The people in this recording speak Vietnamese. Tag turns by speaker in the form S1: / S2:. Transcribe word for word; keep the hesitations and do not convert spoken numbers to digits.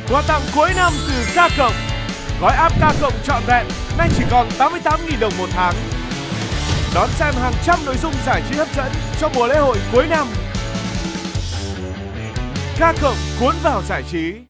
S1: Quà tặng cuối năm từ K cộng. Gói app K cộng trọn vẹn nay chỉ còn tám mươi tám nghìn đồng một tháng. Đón xem hàng trăm nội dung giải trí hấp dẫn cho mùa lễ hội cuối năm. K cộng cuốn vào giải trí.